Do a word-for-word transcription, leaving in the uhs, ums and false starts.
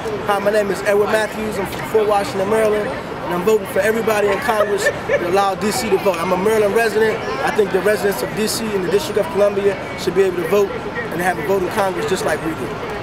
Hi, my name is Edward Matthews. I'm from Fort Washington, Maryland, and I'm voting for everybody in Congress to allow D C to vote. I'm a Maryland resident. I think the residents of D C and the District of Columbia should be able to vote and have a vote in Congress just like we do.